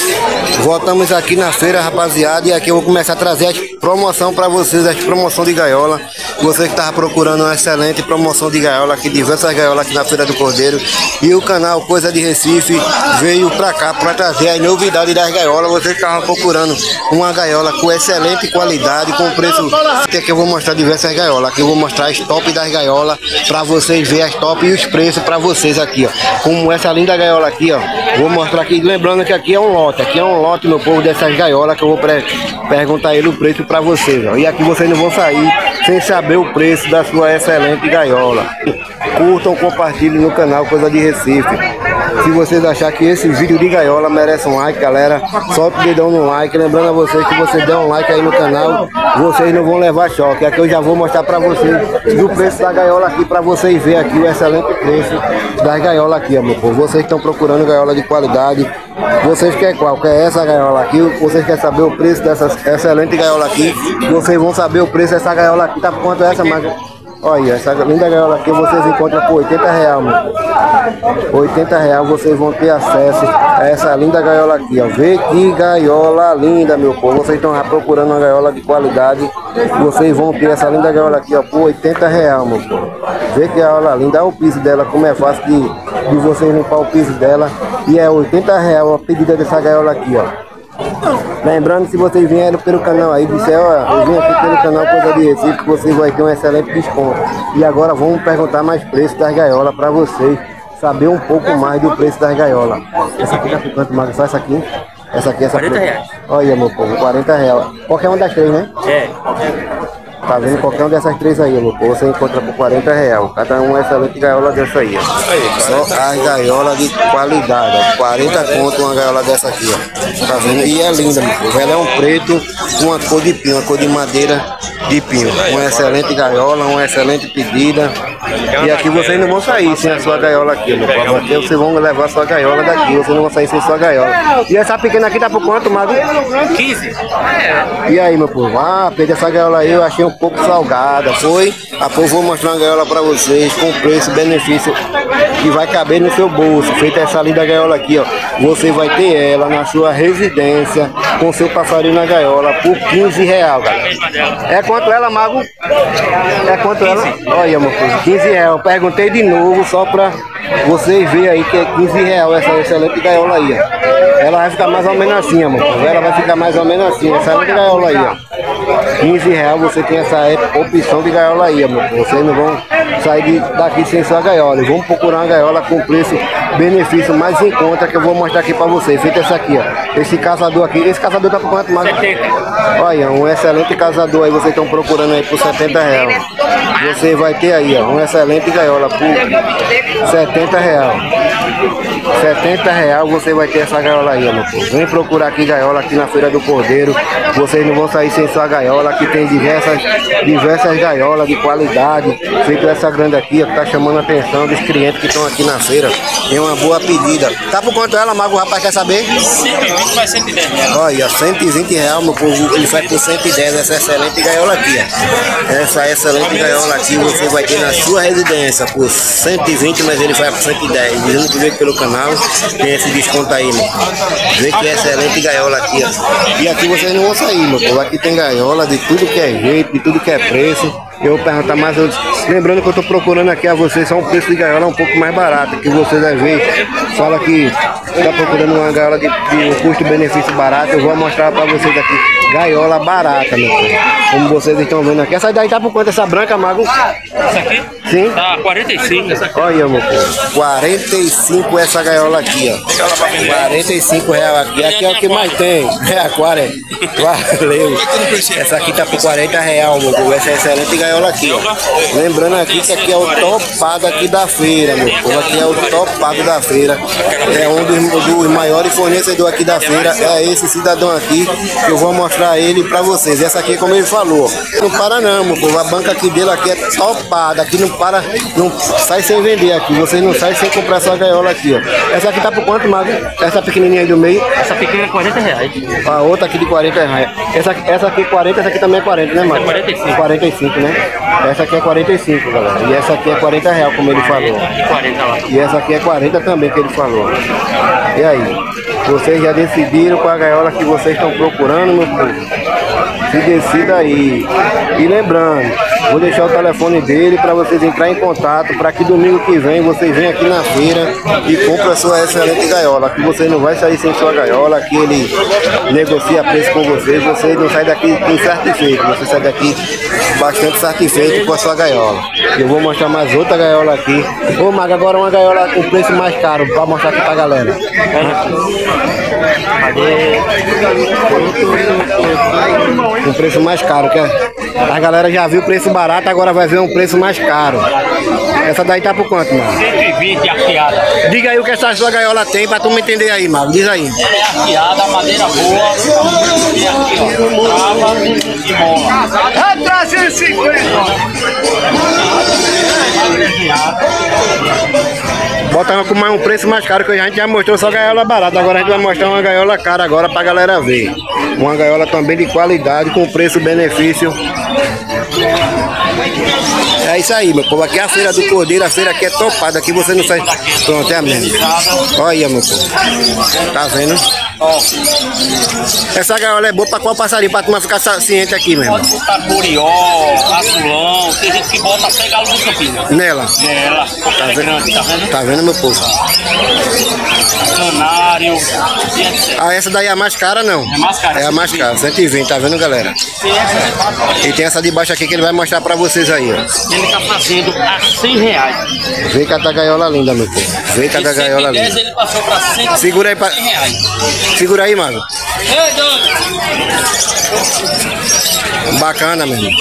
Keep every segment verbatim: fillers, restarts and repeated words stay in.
Voltamos aqui na feira, rapaziada, e aqui eu vou começar a trazer as promoção para vocês, as promoção de gaiola. Você que estava procurando uma excelente promoção de gaiola aqui, diversas gaiolas aqui na Feira do Cordeiro. E o canal Coisa de Recife veio para cá para trazer as novidades das gaiolas. Vocês estavam procurando uma gaiola com excelente qualidade, com preço. Aqui eu vou mostrar diversas gaiolas. Aqui eu vou mostrar as top das gaiolas para vocês verem as top e os preços para vocês aqui, ó. Como essa linda gaiola aqui, ó. Vou mostrar aqui, lembrando que aqui é um lote, aqui é um lote, meu povo, dessas gaiolas que eu vou perguntar ele o preço para vocês, ó. E aqui vocês não vão sair sem saber o preço da sua excelente gaiola. Curtam, compartilhem no canal Coisa de Recife. Se vocês acharem que esse vídeo de gaiola merece um like, galera, solta o dedão no like. Lembrando a vocês que você der um like aí no canal, vocês não vão levar choque. Aqui eu já vou mostrar para vocês o preço da gaiola aqui, para vocês verem aqui o excelente preço das gaiolas aqui, ó, meu povo. Vocês estão procurando gaiola de qualidade. Vocês querem qual? Quer essa gaiola aqui? Vocês querem saber o preço dessa excelente gaiola aqui? Vocês vão saber o preço dessa gaiola aqui. Tá por quanto é essa, Maga? Olha, essa linda gaiola aqui vocês encontram por oitenta reais, mano. oitenta reais vocês vão ter acesso a essa linda gaiola aqui, ó. Vê que gaiola linda, meu povo. Vocês estão procurando uma gaiola de qualidade. Vocês vão ter essa linda gaiola aqui, ó, por oitenta reais, meu povo. Vê que gaiola linda. Olha o piso dela, como é fácil de, de vocês limpar o piso dela. E é oitenta reais a pedida dessa gaiola aqui, ó. Lembrando, se vocês vieram pelo canal aí, disseram, ó, eu vim aqui pelo canal Coisa de Recife, que vocês vão ter um excelente desconto. E agora vamos perguntar mais preço das gaiolas para vocês saber um pouco mais do preço das gaiolas. Essa aqui tá ficando mais, só essa aqui? Essa aqui, essa quarenta reais. Olha, meu povo, quarenta reais. Qualquer uma das três, né? É. Tá vendo? Qualquer uma dessas três aí, meu povo, você encontra por quarenta reais. Cada um excelente gaiola dessa aí, ó. Aí, só as gaiolas de qualidade, ó. quarenta conto uma gaiola dessa aqui, ó. Tá vendo? E é linda, meu povo. Ela é um preto com uma cor de pinho, uma cor de madeira de pinho. Uma excelente gaiola, uma excelente pedida. E aqui vocês não vão sair sem a sua gaiola aqui, meu povo. Aqui vocês vão levar a sua gaiola daqui, vocês não vão sair sem sua gaiola. E essa pequena aqui tá por quanto, Mago? quinze. E aí, meu povo? Ah, peguei essa gaiola aí, eu achei um pouco salgada, foi? A povo vou mostrar uma gaiola pra vocês com preço, benefício que vai caber no seu bolso. Feita essa linda gaiola aqui, ó. Você vai ter ela na sua residência com seu passarinho na gaiola por quinze reais, galera. É quanto ela, Mago? É quanto ela? Olha, meu povo, quinze reais. Eu perguntei de novo só pra vocês verem aí que é quinze reais essa excelente gaiola aí, ó. Ela vai ficar mais ou menos assim, amor. Ela vai ficar mais ou menos assim, essa linda gaiola aí, ó. quinze reais você tem essa opção de gaiola aí, amor. Vocês não vão sair daqui sem sua gaiola. Vamos procurar uma gaiola com preço, benefício mais em conta, que eu vou mostrar aqui pra vocês. Feita essa aqui, ó. Esse caçador aqui. Esse caçador tá por quanto mais? Olha, um excelente caçador aí, vocês estão procurando aí por setenta reais. Você vai ter aí, ó, uma excelente gaiola por setenta reais. setenta reais você vai ter essa gaiola aí, meu povo. Vem procurar aqui gaiola aqui na Feira do Cordeiro. Vocês não vão sair sem sua gaiola. Aqui tem diversas, diversas gaiolas de qualidade. Feito essa grande aqui, ó, que tá chamando a atenção dos clientes que estão aqui na feira. Tem uma boa pedida. Tá por quanto ela, Mago? O rapaz quer saber? cento e vinte vai cento e dez reais. Olha, cento e vinte reais, meu povo. Ele vai por cento e dez. Essa excelente gaiola aqui, ó. Essa excelente gaiola aqui você vai ter na sua residência por cento e vinte, mas ele vai por cento e dez. Dizendo que veio pelo canal, tem esse desconto aí, meu povo. Vê que é excelente gaiola aqui, ó. E aqui vocês não vão sair, meu povo. Aqui tem gaiola de tudo que é jeito, de tudo que é preço. Eu vou perguntar mais outros. Lembrando que eu tô procurando aqui a vocês só um preço de gaiola um pouco mais barato. Que vocês às vezes falam que tá procurando uma gaiola de, de um custo-benefício barato. Eu vou mostrar pra vocês aqui gaiola barata, meu povo. Como vocês estão vendo aqui. Essa daí tá por quanto, essa branca, Mago? Essa aqui? Sim. Tá quarenta e cinco. Olha, meu povo. quarenta e cinco essa gaiola aqui, ó. quarenta e cinco reais aqui. Aqui é o que mais tem. É aquário. Valeu. Essa aqui tá por quarenta reais, meu povo. Essa é excelente gaiola aqui, ó. Lembrando aqui que aqui é o topado aqui da feira, meu povo. Aqui é o topado da feira. É um dos, dos maiores fornecedores aqui da feira. É esse cidadão aqui que eu vou mostrar ele pra vocês. Essa aqui, como ele falou, não para não, meu povo. A banca aqui dele aqui é topada. Aqui não para, não sai sem vender aqui. Vocês não saem sem comprar sua gaiola aqui, ó. Essa aqui tá por quanto, Mago? Essa pequenininha aí do meio? Essa pequena é quarenta reais. A outra aqui de quarenta reais. Essa, essa aqui é quarenta, essa aqui também é quarenta, né, mano? É quarenta e cinco. quarenta e cinco, né? Essa aqui é quarenta e cinco, galera. E essa aqui é quarenta reais, como ele falou. E quarenta lá. E essa aqui é quarenta também, que ele falou. E aí? Vocês já decidiram qual a gaiola que vocês estão procurando, meu povo? Se decida aí. E lembrando, vou deixar o telefone dele para vocês entrar em contato, para que domingo que vem vocês venham aqui na feira e comprem a sua excelente gaiola. Aqui vocês não vai sair sem sua gaiola, aqui ele negocia preço com vocês, vocês não saem daqui insatisfeitos, vocês saem daqui bastante satisfeitos com a sua gaiola. Eu vou mostrar mais outra gaiola aqui. Ô Mago, agora uma gaiola com preço mais caro, para mostrar aqui pra galera. Cadê? Um preço mais caro, que a galera já viu o preço barato, agora vai ver um preço mais caro. Essa daí tá por quanto, mano? cento e vinte arqueada. Diga aí o que essa sua gaiola tem pra tu me entender aí, Mago. Diz aí. Ela é arqueada, madeira boa. E aqui, ó, trava e mola. É trezentos e cinquenta. Bota com mais um preço mais caro, que a gente já mostrou só gaiola barata. Agora a gente vai mostrar uma gaiola cara agora pra galera ver. Uma gaiola também de qualidade, com preço-benefício. É isso aí, meu povo. Aqui é a Feira do Cordeiro. A feira aqui é topada. Aqui você não sai. Pronto, é a mesma. Olha aí, meu povo. Tá vendo? Ó, Essa gaiola é boa pra qual passarinho? Pra turma ficar ciente aqui mesmo. pode botar burió, azulão. Tem gente que bota até galo do Campina. Nela. Nela, porque ela é grande, tá vendo? Tá vendo, meu povo? Canário e etcétera. Ah, essa daí é a mais cara, não? É mais cara. É a mais cara, cento e vinte, tá vendo, galera? Tem essa, E tem essa de baixo aqui que ele vai mostrar pra vocês aí, ó. ele tá fazendo a cem reais. Vê cada gaiola linda, meu povo. Vê cada De gaiola cento e dez linda. ele passou pra cem Segura aí pra... reais. Segura aí, mano. Ei, doido! Bacana, meu irmão.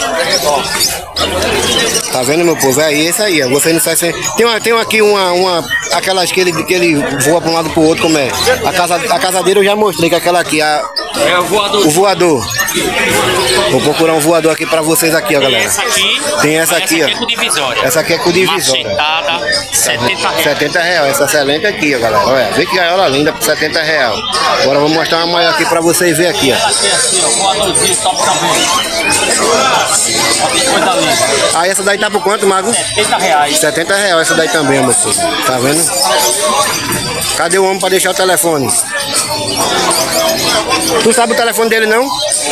Tá vendo, meu povo? É esse aí, ó. Você não sai sem... Tem, uma, tem aqui uma, uma... Aquelas que ele, que ele voa pra um lado pro outro, como é? A, casa, a casadeira eu já mostrei, que é aquela aqui, a, É o voador. o voador. Vou procurar um voador aqui pra vocês aqui, ó, galera. Essa aqui. Tem essa mas aqui, essa ó. aqui é com divisória. Essa aqui é com divisória. Macetada, setenta reais. setenta reais, essa excelente aqui, ó, galera. Olha, vê que gaiola linda por setenta reais. Agora eu vou mostrar uma maior aqui pra vocês verem aqui, ó. Aqui assim, ó, voadorzinho top também. Olha que coisa linda. Aí essa daí tá por quanto, Mago? setenta reais. setenta reais essa daí também, meu filho. Tá vendo? Cadê o homem pra deixar o telefone? Tu sabe o telefone dele, não? Ô,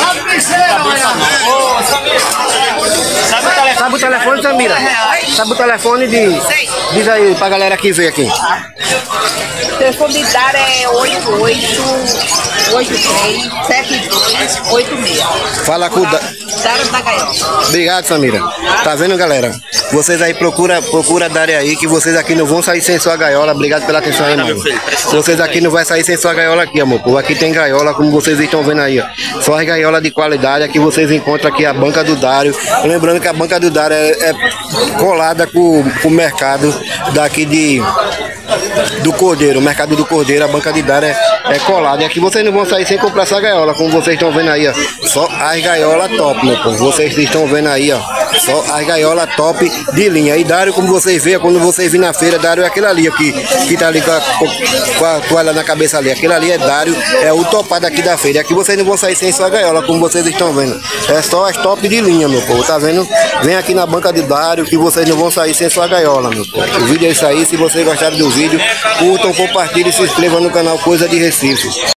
Samir. Sabe o telefone? Sabe o telefone, Samira? Sabe o telefone de... Diz aí pra galera que vê aqui. O telefone de dar é oito oito oito três sete dois oito seis. Fala com o... Da... Dar da gaiola. Obrigado, Samira. Tá vendo, galera? Vocês aí procura, procura darem aí, que vocês aqui não vão sair sem sua gaiola. Obrigado pela atenção aí, mano. Vocês aqui não vão sair sem sua gaiola aqui, amor. Pô, aqui tem gaiola, como vocês estão vendo aí, ó. Só as gaiolas de qualidade. Aqui vocês encontram aqui a banca do Dário. Lembrando que a banca do Dário é, é colada com, com o mercado daqui de... do Cordeiro, o mercado do Cordeiro, a banca de Dário é, é colada. E aqui vocês não vão sair sem comprar essa gaiola, como vocês estão vendo aí, ó. Só as gaiolas top, meu povo. Vocês estão vendo aí, ó. Só as gaiolas top de linha. E Dário, como vocês veem, quando vocês virem na feira, Dário é aquele ali, aqui, que tá ali com a, com a toalha na cabeça ali. Aquele ali é Dário, é o topado aqui da feira. E aqui vocês não vão sair sem sua gaiola, como vocês estão vendo. É só as top de linha, meu povo. Tá vendo? Vem aqui na banca de Dário, que vocês não vão sair sem sua gaiola, meu povo. O vídeo é isso aí. Se vocês gostaram do vídeo, curtam, compartilhem e se inscrevam no canal Coisa de Recife.